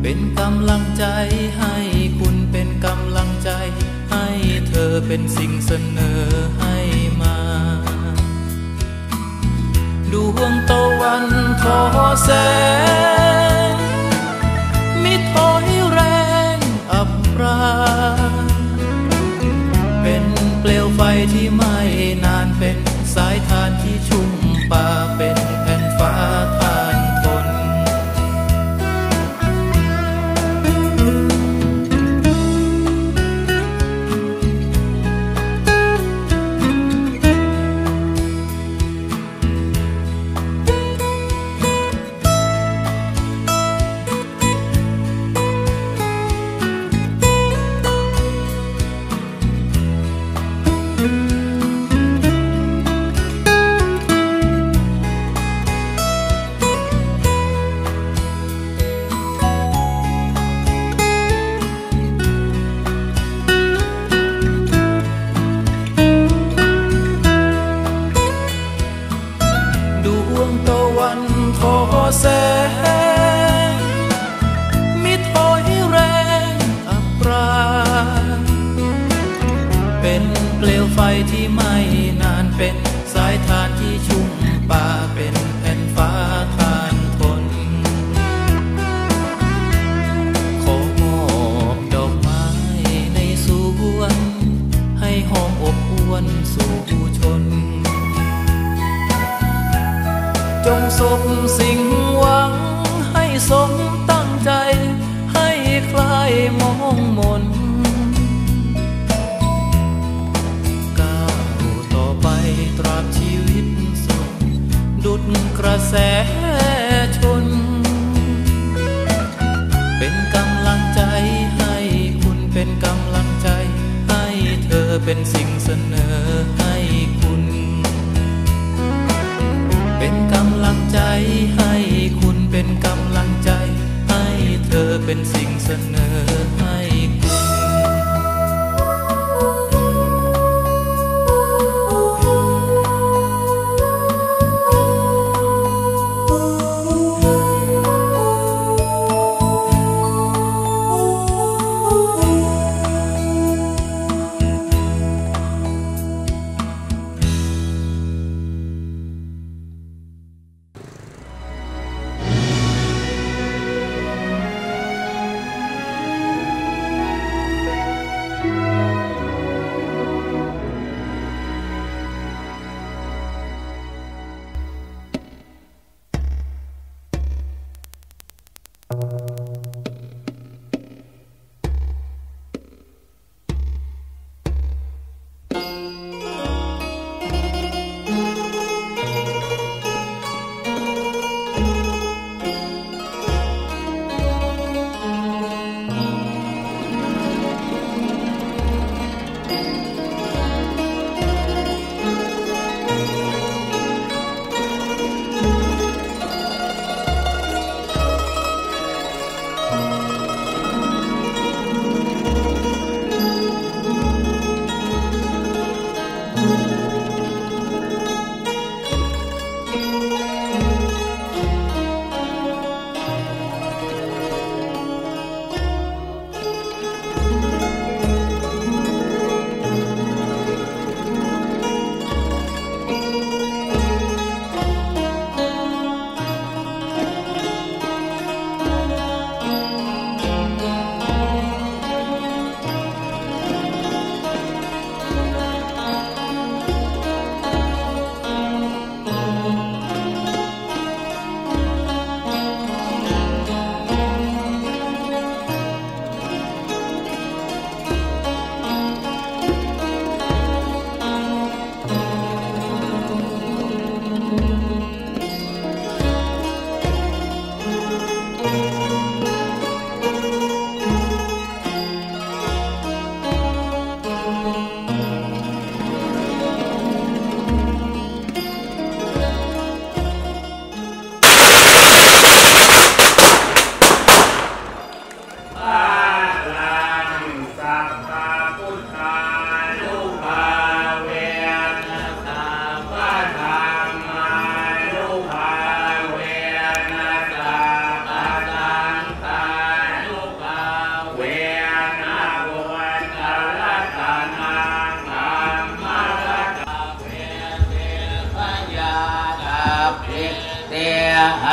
เป็นกำลังใจให้คุณเป็นกำลังใจให้เธอเป็นสิ่งเสนอให้มาดวงตะวันทอแสงมิถอยแรงอับปราเป็นเปลวไฟที่ไม่นานเป็นสายทานที่ชุ่มป่าเป็นแผ่นฟ้าทานทนทอแสงมิถอยแรงอับปราเป็นเปลวไฟที่ไม่นานเป็นสายทานที่ชุ่มป่าเป็นแผ่นฟ้าทานทนขอมอบดอกไม้ในสวนให้หอมอบอวลสู่ผู้ชนจงสมสิ่งหวังให้สมตั้งใจให้คลายมองมนก้าวต่อไปตราบชีวิตสุดดุจกระแสชนเป็นกำลังใจให้คุณเป็นกำลังใจให้เธอเป็นสิ่งเสนอให้คุณเป็นกำลังใจให้คุณเป็นกำลังใจให้เธอเป็นสิ่งเสนอให้คุณ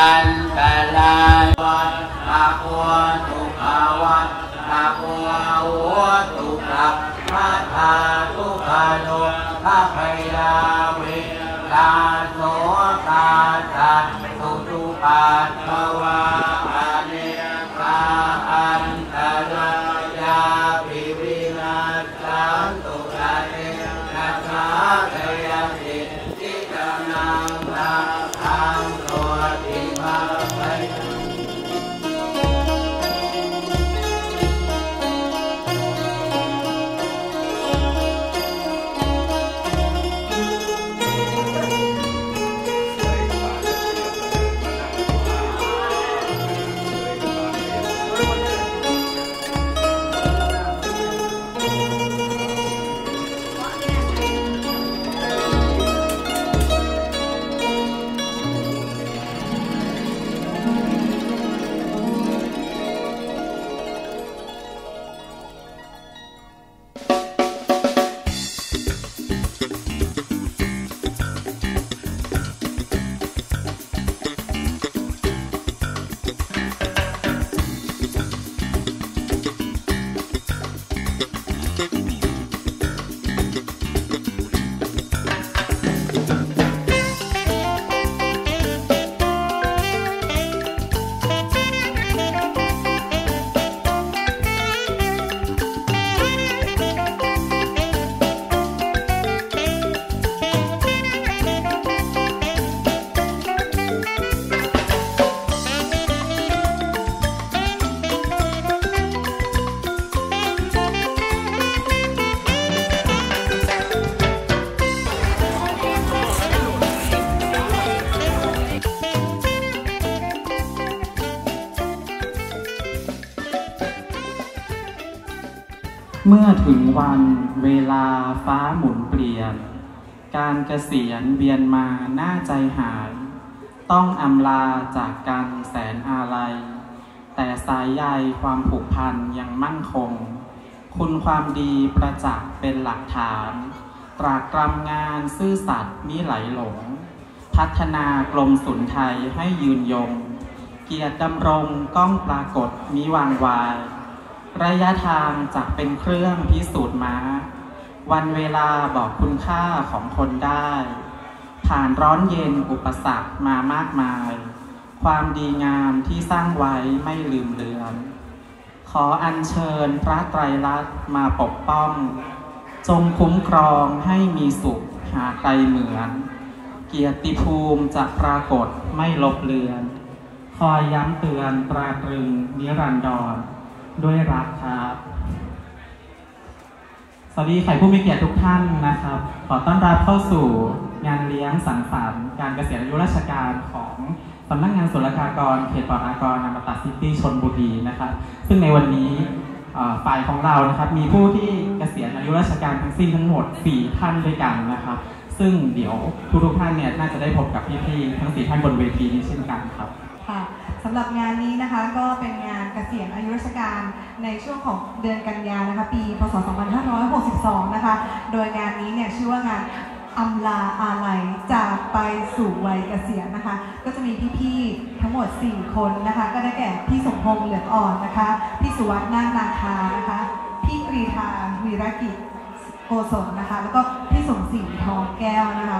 อันตรายวัฏอะโวตุภาวัฏอะโวตุขับมาทาทุกขานุภาพยาวิลาโสตาตัสสุตุปัสสวะอเนกาอันตรายาภิวินาสันตุกะเนนะสาเทยติทิกานังนาคังโสติมาไปเมื่อถึงวันเวลาฟ้าหมุนเปลี่ยนการเกษียณเวียนมาหน้าใจหายต้องอำลาจากกันแสนอาลัยแต่สายใยความผูกพันยังมั่นคงคุณความดีประจักษ์เป็นหลักฐานตรากตรำงานซื่อสัตย์มิไหลหลงพัฒนากรมศุลไทยให้ยืนยงเกียรติดำรงก้องปรากฏมิวางวายระยะทางจักเป็นเครื่องพิสูจน์ม้าวันเวลาบอกคุณค่าของคนได้ผ่านร้อนเย็นอุปสรรคมามากมายความดีงามที่สร้างไว้ไม่ลืมเลือนขออัญเชิญพระไตรลักษณ์มาปกป้องจงคุ้มครองให้มีสุขหาไกลเหมือนเกียรติภูมิจะปรากฏไม่ลบเลือนคอยย้ำเตือนตราตรึงนิรันดรด้วยรักครับสวัสดีแขกผู้มีเกียรติทุกท่านนะครับขอต้อนรับเข้าสู่งานเลี้ยงสังสรรค์การเกษียณอายุราชการของสำนักงานศุลกากรเขตปลอดอากรอมตะซิตี้ชลบุรีนะครับซึ่งในวันนี้ฝ่ายของเรานะครับมีผู้ที่เกษียณอายุราชการทั้งสิ้นทั้งหมด4ท่านด้วยกันนะครับซึ่งเดี๋ยวทุกท่านเนี่ยน่าจะได้พบกับพี่ๆทั้ง4ท่านบนเวทีนี้เช่นกันครับค่ะสำหรับงานนี้นะคะก็เป็นงานเกษียณอายุราชการในช่วงของเดือนกันยายนนะคะปีพศ 2562 นะคะโดยงานนี้เนี่ยชื่อว่างานอำลาอาลัยจากไปสู่วัยเกษียณนะคะก็จะมีพี่ๆทั้งหมด4คนนะคะก็ได้แก่พี่สมพงษ์เหลืองอ่อนนะคะพี่สุวัฒน์นาคนาคานะคะพี่กรีธาวีรกิจโกศลนะคะแล้วก็พี่สมศรีทองแก้วนะคะ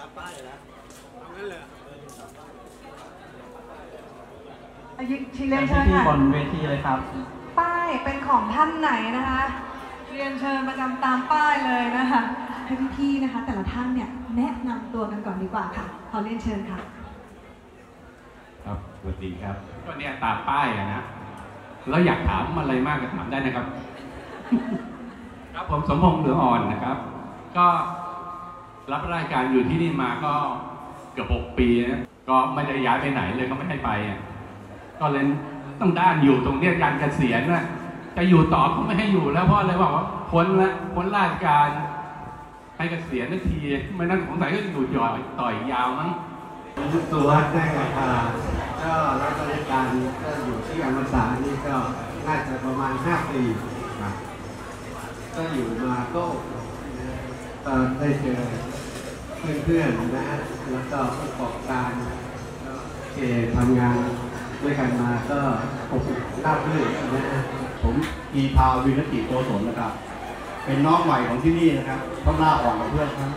ชี้เรียนเชิญที่ค่ะบนเวทีเลยครับป้ายเป็นของท่านไหนนะคะ เรียนเชิญประจำตามป้ายเลยนะคะให้พี่ๆนะคะ แต่ละท่านเนี่ยแนะนำตัวกันก่อนดีกว่าค่ะขอเรียนเชิญค่ะครับสวัสดีครับก็เนี่ยตามป้ายนะแล้วอยากถามอะไรมากก็ถามได้นะครับ ครับผมสมพงษ์เหลืองอ่อนนะครับ ก็รับราชการอยู่ที่นี่มาก็เกือบ6 ปีนะก็ไม่ได้ย้ายไปไหนเลยก็ไม่ให้ไปก็เลยต้องด้านอยู่ตรงเนี้ยการเกษียณนะจะอยู่ต่อก็ไม่ให้อยู่แล้วเพราะอะไรบอกว่าพ้นราชการให้เกษียณนาทีไม่นั้นสงสัยก็อยู่ต่อยยาวมั้งตัววัดได้ราคาก็รับราชการก็อยู่ที่อมตะนี่ก็น่าจะประมาณ5 ปีครับก็อยู่มาก็ได้เจอเพื่อนๆนะฮะแล้วก็ประกอบการทำงานด้วยกันมาก็อบอุ่นราบรื่นนะฮะผมกีพาววินกิโกศลนะครับเป็นน้องใหม่ของที่นี่นะครับต้องหน้าอ่อนกับเพื่อนครับ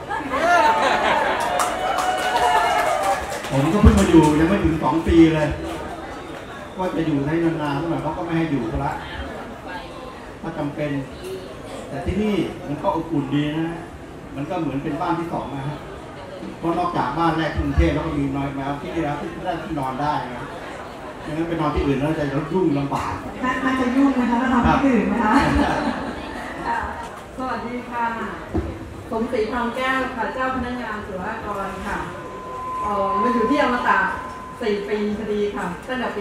ผมก็เพิ่งมาอยู่ยังไม่ถึง2 ปีเลยว่าจะอยู่ให้นานๆหน่อยเขาก็ไม่ให้อยู่ละถ้าจำเป็นแต่ที่นี่มันก็อบอุ่นดีนะมันก็เหมือนเป็นบ้านที่2นะฮะเพราะนอกจากบ้านแรกกรุงเทพแล้วก็มีน้อยแมวที่นี่แล้วที่ได้ที่นอนได้นะไม่งั้นไปนอนที่อื่นแล้วจะยุ่งลำบากน่าจะยุ่งนะคะถ้าทำที่อื่นนะคะสวัสดีค่ะสมศรีทองแก้วค่ะเจ้าพนักงานศุลกากรค่ะมาอยู่ที่อมตะ4 ปีพอดีค่ะตั้งแต่ปี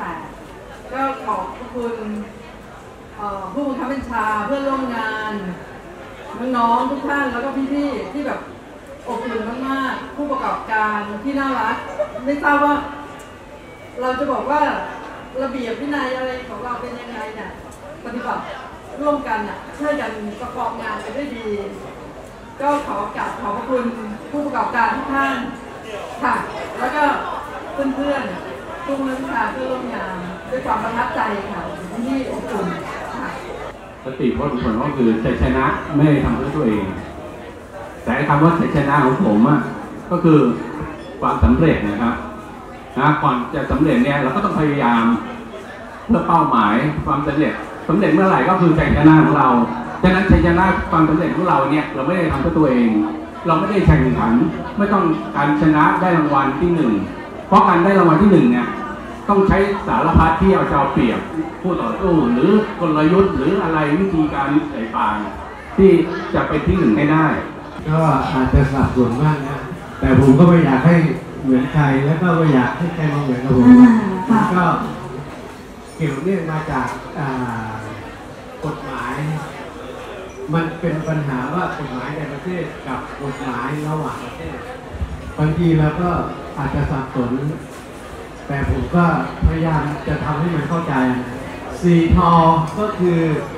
58ก็ขอบคุณผู้บังคับบัญชาเพื่อนร่วมงานน้องๆทุกท่านแล้วก็พี่ๆที่แบบอบอุ่นมากๆผู้ประกอบการที่น่ารักไม่ทราบว่าเราจะบอกว่าระเบียบวินัยอะไรของเราเป็นยังไงเนี่ยปฏิบัติร่วมกันช่วยกันประกอบงานไปได้ดีก็ขอกราบขอบคุณผู้ประกอบการทุกท่านค่ะแล้วก็เพื่อนๆทุกนักศึกษาเพื่อนร่วมงานด้วยความประทับใจค่ะที่อบอุ่นค่ะสติพจน์ผลก็คือชัยชนะไม่ได้ทำเพื่อตัวเองแต่คำว่าชัยชนะของผมก็คือความสำเร็จนะครับก่อนจะสำเร็จเนี่ยเราก็ต้องพยายามเพื่อเป้าหมายความสำเร็จเมื่อไหร่ก็คือชัยชนะของเราฉะนั้นชัยชนะความสำเร็จของเราเนี่ยเราไม่ได้ทำเพื่อตัวเองเราไม่ได้แข่งขันไม่ต้องการชนะได้รางวัลที่1เพราะการได้รางวัลที่1เนี่ยต้องใช้สารพัดที่เอาเปรียบผู้ต่อสู้หรือกลยุทธ์หรืออะไรวิธีการใส่ปางที่จะไปที่1ให้ได้ก็อาจจะสับสนบ้างนะแต่ผมก็ไม่อยากให้เหมือนใครแล้วก็ไม่อยากให้ใครมาเหมือนกับผมก็เกี่ยวเนื่องมาจากกฎหมายมันเป็นปัญหาว่ากฎหมายในประเทศกับกฎหมายระหว่างประเทศบางทีเราก็อาจจะสับสนแต่ผมก็พยายามจะทำให้มันเข้าใจ4 ทอก็คือ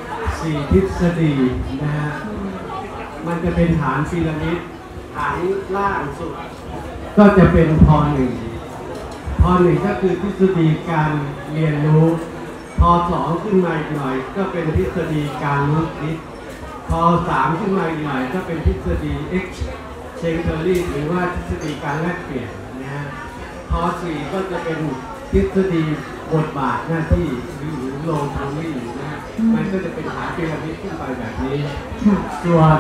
4 ทฤษฎีนะฮะมันจะเป็นฐานพีระมิดฐานล่างสุดก็จะเป็นพอ 1ก็คือทฤษฎีการเรียนรู้พอ 2ขึ้นมาอีกหน่อยก็เป็นทฤษฎีการรู้คิดพอ 3ขึ้นมาอีกหน่อยก็เป็นทฤษฎี exchange หรือว่าทฤษฎีการแลกเปลี่ยนนะฮะพอ 4ก็จะเป็นทฤษฎีบทบาทหน้าที่หรือโลทารี่นะฮะมันก็จะเป็นฐานพีระมิดขึ้นไปแบบนี้ส่วน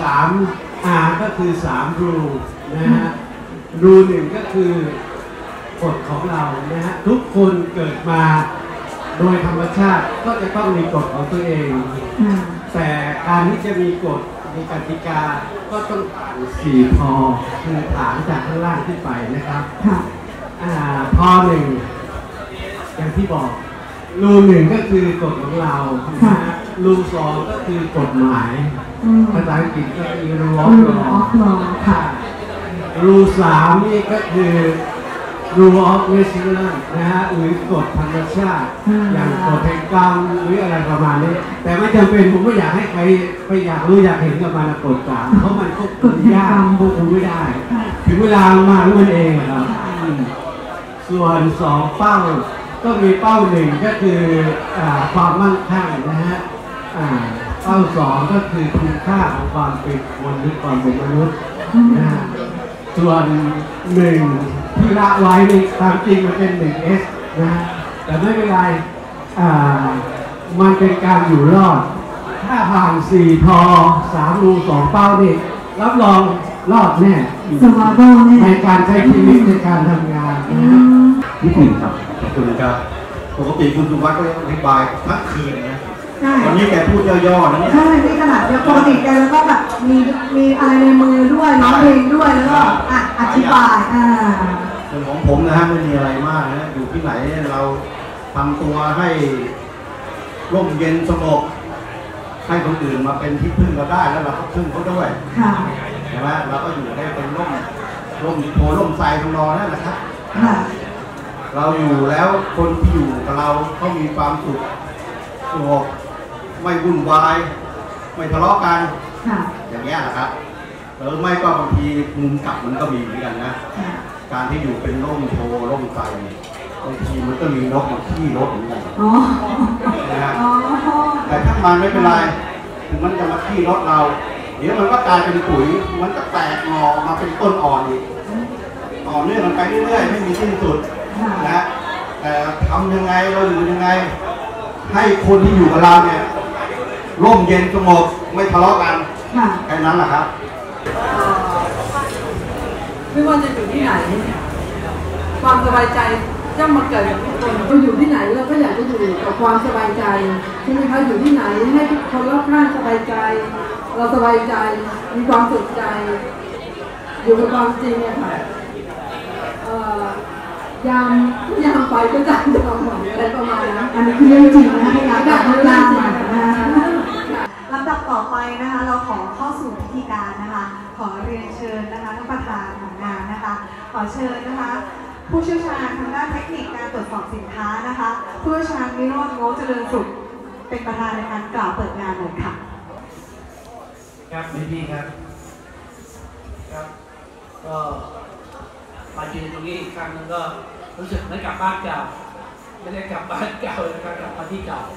3R ก็คือ3 rule นะฮะรู1ก็คือกฎของเรานะฮะทุกคนเกิดมาโดยธรรมชาติก็จะต้องมีกฎของตัวเองแต่การที่จะมีกฎมีกติกาก็ต้อง4 พอคือฐานจากข้างล่างขึ้นไปนะครับพอ 1อย่างที่บอกรู1ก็คือกฎของเรารู2ก็คือกฎหมายภาษาอังกฤษก็คือ rule of law รู3นี่ก็คือ rule of nature นะฮะหรือกฎธรรมชาติอย่างกฎแห่งกรรมหรืออะไรประมาณนี้แต่ไม่จำเป็นผมไม่อยากให้ใครไปอยากรู้อยากเห็นกับมันกฎกรรมเพราะมันควบคุมยากควบคุมไม่ได้ถึงเวลามารู้มันเองครับส่วน2 เป้าก็มีเป้า1ก็คือความมั่งคั่งนะฮะเป้า2ก็คือคุณค่าของความเป็นคนหรือความเป็นมนุษย์นะฮะส่วนหนึ่งที่ละไว้ในความจริงมันเป็น 1S นะฮะแต่ไม่เป็นไรมันเป็นการอยู่รอดถ้าผ่าน4 ทอ 3 รู 2 เป้านี่รับรองรอดแน่ในการใช้ชีวิตในการทำงานนะฮะนิดหนึ่งครับขอบคุณครับปกติคุณสุวัฒน์ก็อธิบายทั้งคืนนะวันนี้แกพูดย่อๆนะเนี่ยใช่ที่ขนาดปกติแกแล้วก็แบบมีอะไรในมือด้วยร้องเพลงด้วยแล้วก็อธิบายส่วนของผมนะฮะไม่มีอะไรมากนะอยู่ที่ไหนเราทำตัวให้ร่มเย็นสงบให้คนอื่นมาเป็นที่พึ่งเราได้แล้วเราก็พึ่งเขาด้วยใช่ไหมเราก็อยู่ได้เป็นร่มโพร่มไทรตรงนอนนั่นแหละครับเราอยู่แล้วคนที่อยู่กับเราเขามีความสุขสงบไม่วุ่นวายไม่ทะเลาะกันอย่างเงี้ยนะครับหรือไม่ก็บางทีมุมกลับมันก็มีเหมือนกันนะการที่อยู่เป็นร่มโพร่มไทรบางทีมันก็มีนกมาขี้รถเหมือนกันนะฮะแต่ถ้ามันไม่เป็นไรถึงมันจะมาขี้รถเราเดี๋ยวมันก็กลายเป็นปุ๋ยมันก็แตกงอมาเป็นต้นอ่อนอีกต่อเนื่องมันไปเรื่อยๆไม่มีสิ้นสุดนะแต่ทำยังไงเราอยู่ยังไงให้คนที่อยู่กับเราเนี่ยร่มเย็นสงบไม่ทะเลาะกันแค่นั้นแหละครับไม่ว่าจะอยู่ที่ไหนความสบายใจย่อมมาเกิดกับทุกคนเราอยู่ที่ไหนเราก็อยากจะอยู่กับความสบายใจใช่ไหมคะอยู่ที่ไหนให้ทุกคนรอบข้างสบายใจเราสบายใจมีความสุขใจอยู่กับความจริงเนี่ยค่ะยามไปก็จะยอมหมดอะไรประมาณนั้นอันนี้คือเรื่องจริงนะคะพยายามแบบเรื่องจริงนะคะลำดับต่อไปนะคะเราขอเข้าสู่พิธีการนะคะขอเรียนเชิญนะคะท่านประธานของงานนะคะขอเชิญนะคะผู้เชี่ยวชาญทางด้านเทคนิคการตรวจสอบสินค้านะคะผู้เชี่ยวชาญวิโรจน์ โงเจริญสุขเป็นประธานในการกล่าวเปิดงานเลยค่ะครับพี่ครับก็มายืนตรงนี้อีกครั้งนึงก็รู้สึกไม่กลับบ้านเก่าไม่ได้กลับบ้านเก่านะครับกลับมาที่เก่า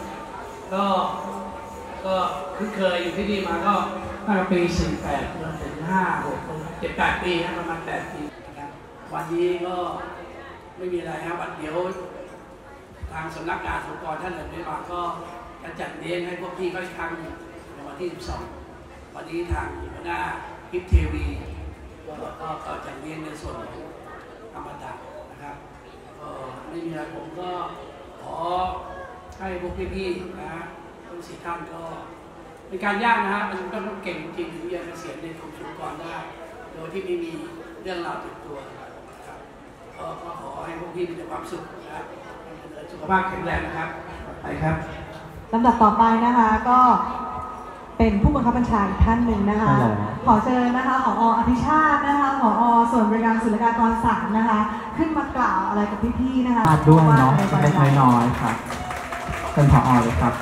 ก็คุ้นเคยอยู่ที่นี่มาก็ตั้งแต่ปี48จนถึง5 6 7 8 ปีนะประมาณ8 ปีนะครับวันนี้ก็ไม่มีอะไรครับวันเดียวทางสำนักงานสุกรท่านเลยไม่มาก็จะจัดเลี้ยงให้พวกพี่ก็อีกครั้งในวันที่12วันนี้ทางหัวหน้าฮิปเทวีก็จัดเลี้ยงในส่วนของธรรมดานะครับไม่มีอะไรผมก็ขอให้พวกพี่ๆนะทั้ง4 ท่านก็เป็นการยากนะฮะมันก็ต้องเก่งจริงถึงจะเกษียณในกรมศุลกากรได้โดยที่ไม่มีเรื่องราวติดตัวนะครับก็ขอให้พวกพี่มีแต่ความสุขนะครับสุขภาพแข็งแรงนะครับไปครับลำดับต่อไปนะคะก็เป็นผู้บังคับบัญชาอีกท่านหนึ่งนะคะขอเชิญนะคะผอ.อภิชาตินะคะผอ.ส่วนบริการศุลกากร3นะคะขึ้นมากล่าวอะไรกับพี่ๆนะคะด้วยเนาะเล็กน้อยๆครับเป็นผอ.เลยครับ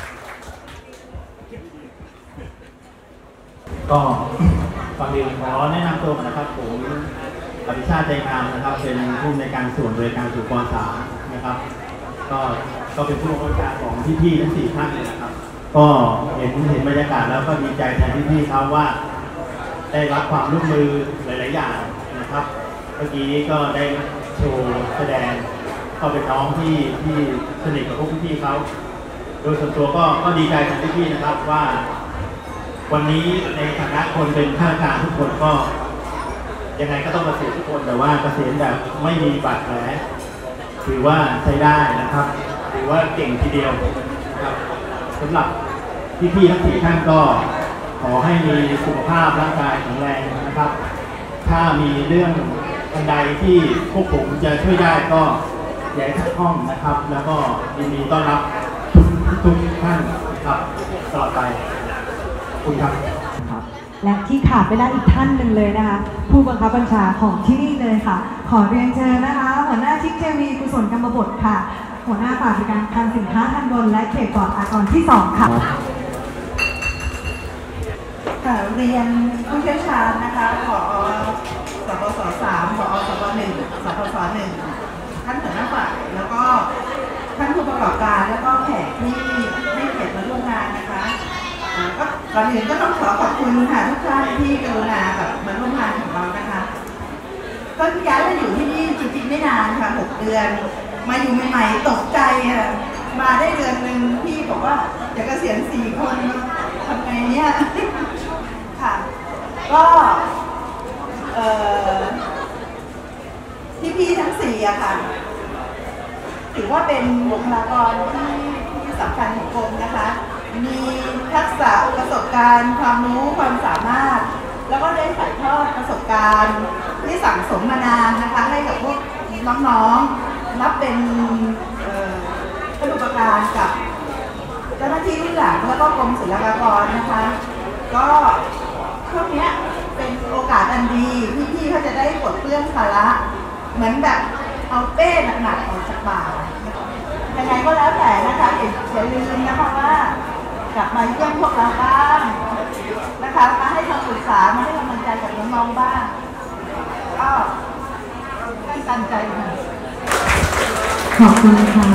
ก็ก่อนอื่นขอแนะนำตัวนะครับผมอภิชาติใจงามนะครับเป็นผู้ในการส่วนบริการศุลกากร3นะครับก็เป็นผู้บังคับบัญชาของพี่ๆทั้ง4 ท่านเลยนะครับก็เห็นบรรยากาศแล้วก็ดีใจแทนพี่ๆเขาว่าได้รับความร่วมมือหลายๆอย่างนะครับเมื่อกี้ก็ได้โชว์แสดงก็เป็นน้องที่สนิทกับพวกพี่ๆเขาโดยส่วนตัวก็ดีใจแทนพี่ๆนะครับว่าวันนี้ในฐานะคนเป็นข้าราชการทุกคนก็ยังไงก็ต้องเกษียณทุกคนแต่ว่าเกษียณแบบไม่มีบาดแผลถือว่าใช้ได้นะครับถือว่าเก่งทีเดียวนะครับสำหรับพี่ๆทั้ง4 ท่านก็ขอให้มีสุขภาพร่างกายแข็งแรงนะครับถ้ามีเรื่องอันใดที่พวกผมจะช่วยได้ก็อย่าให้ขัดข้องนะครับแล้วก็ยินดีต้อนรับทุกท่านครับตลอดไปคุณครับและที่ขาดไม่ได้อีกท่านหนึ่งเลยนะคะผู้บังคับบัญชาของที่นี่เลยค่ะขอเรียนเชิญนะคะหัวหน้าชิคเทวีกุศลกรรมบดค่ะหัวหน้าฝ่ายบริการคลังสินค้าทันบนและเขตปลอดอากรที่2ค่ะเรียนผู้เชี่ยวชาญนะคะผอ.สปส.3 ผอ.สป.1 สปส.1 ท่านหัวหน้าฝ่ายแล้วก็ท่านผู้ประกอบการแล้วก็แขกที่ให้เกียรติมาร่วมงานนะคะก็ก่อนอื่นก็ต้องขอบคุณค่ะทุกท่านที่กรุณาแบบมาร่วมงานของเรานะคะก็ย้ายมาอยู่ที่นี่จริงๆไม่นานค่ะ6 เดือนมาอยู่ใหม่ๆตกใจค่ะมาได้เดือนหนึ่งพี่บอกว่าจะเกษียณ4 คนทำไงเนี่ยค่ะก็พี่ทั้ง4อะค่ะถือว่าเป็นบุคลากรที่สำคัญของกรมนะคะมีทักษะประสบการณ์ความรู้ความสามารถแล้วก็ได้ถ่ายทอดประสบการณ์ที่สั่งสมมานานนะคะให้กับพวกน้องๆรับเป็นผู้ประการกับเจ้าหน้าที่รุ่นหลังแล้วก็กรมศุลกากรนะคะก็ช่วงนี้เป็นโอกาสอันดีพี่ๆเขาจะได้ปลดเปลื้องภาระเหมือนแบบเอาเป้หนักๆออกจากบ่ายังไงก็แล้วแต่นะคะอย่าลืมนะคะว่ากลับมาเยี่ยมพวกเราบ้างนะคะมาให้คำปรึกษามาให้กำลังใจกับน้องๆบ้างก็ตั้งใจค่ะขอบคุณค่ะ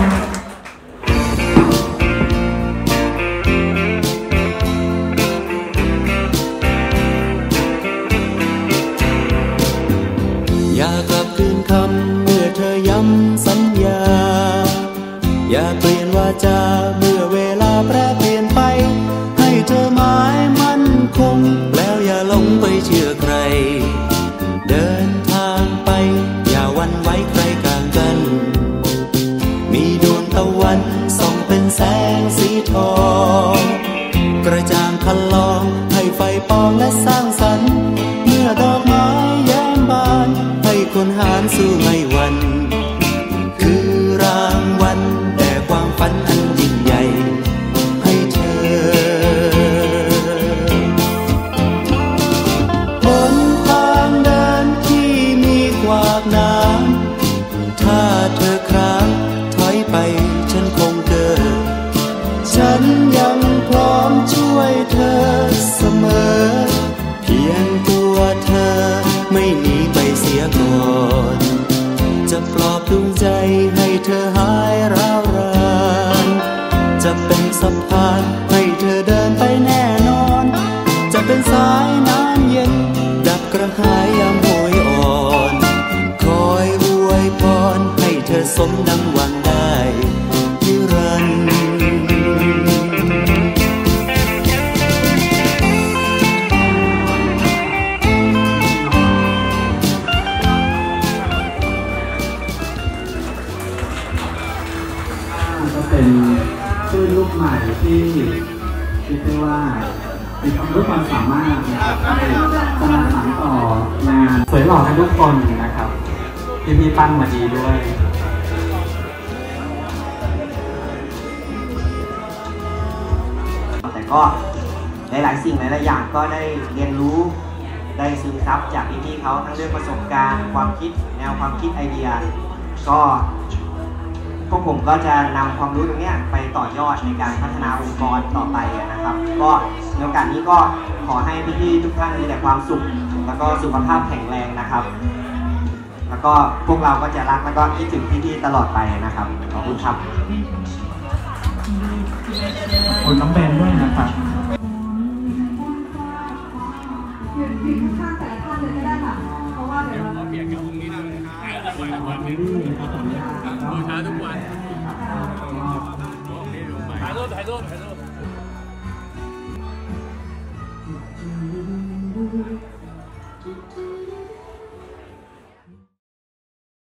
อย่ากลับคืนคำเมื่อเธอย้ำสัญญาอย่าเปลี่ยนวาจาเมื่อเวลาแปรเปลี่ยนไปให้เธอหมายมั่นคงแล้วอย่าหลงไปเชื่อใครเดินทางไปอย่าหวั่นไหวใครกลางกันมีดวงตะวันส่องเป็นแสงสีทองกระจ่างคันลองให้ไฟปองและสร้างสรรค์เมื่อดอกไม้แย้มบานให้คนหาญสู้ไม่หวั่นคือรางวัลแด่ความฝันอันยิ่งใหญ่ให้เธอบนทางเดินที่มีขวากน้ำถ้าเธอคร้างถอยไปฉันคงเกิดฉันยังพร้อมช่วยเธอเสมอเพียงตัวเธอไม่หนีไปเสียก่อนจะปลอบดวงใจให้เธอหายร้าวรานจะเป็นสะพานให้เธอเดินไปแน่นอนจะเป็นสายน้ำเย็นดับกระหายยามโหยอ่อนคอยอวยพรให้เธอสมดังหวังได้นิรันดร์เป็นคลื่นลูกใหม่ที่คิดได้ว่ามีความรู้ความสามารถนะครับจะมาสานต่องานสวยหล่อกันทุกคนนะครับพี่ปั้นมาดีด้วยแต่ก็หลายๆสิ่งหลายๆอย่างก็ได้เรียนรู้ได้ซึมซับจากพี่ๆเขาทั้งเรื่องประสบการณ์ความคิดแนวความคิดไอเดียก็พวกผมก็จะนำความรู้ตรงนี้ไปต่อยอดในการพัฒนาองค์กรต่อไปนะครับก็ในโอกาสนี้ก็ขอให้พี่ๆทุกท่านมีแต่ความสุขแล้วก็สุขภาพแข็งแรงนะครับแล้วก็พวกเราก็จะรักแล้วก็คิดถึงพี่ๆตลอดไปนะครับขอบคุณครับขอบคุณน้องเบนด้วยนะครับยืนข้างๆแต่ละท่านเลยก็ได้ค่ะเพราะว่าเดี๋ยวเราเปลี่ยนกับตรงนี้เลยบูชาทุกวันถ่ายรูปทุก